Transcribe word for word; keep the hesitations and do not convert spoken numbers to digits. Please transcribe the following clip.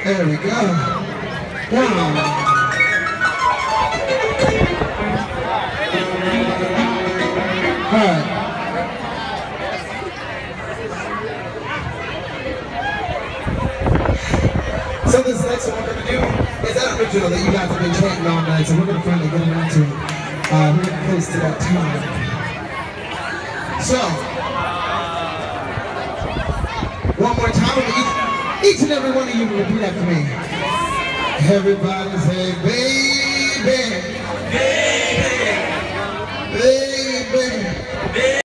There we go. Wow. Alright. So this next one we're going to do is that original that you guys have been chanting all night, so we're going to finally get around to it. Uh, we're getting close to that time. So, one more time, each, each and every one of you will repeat after me. Everybody say, baby. Baby. Baby.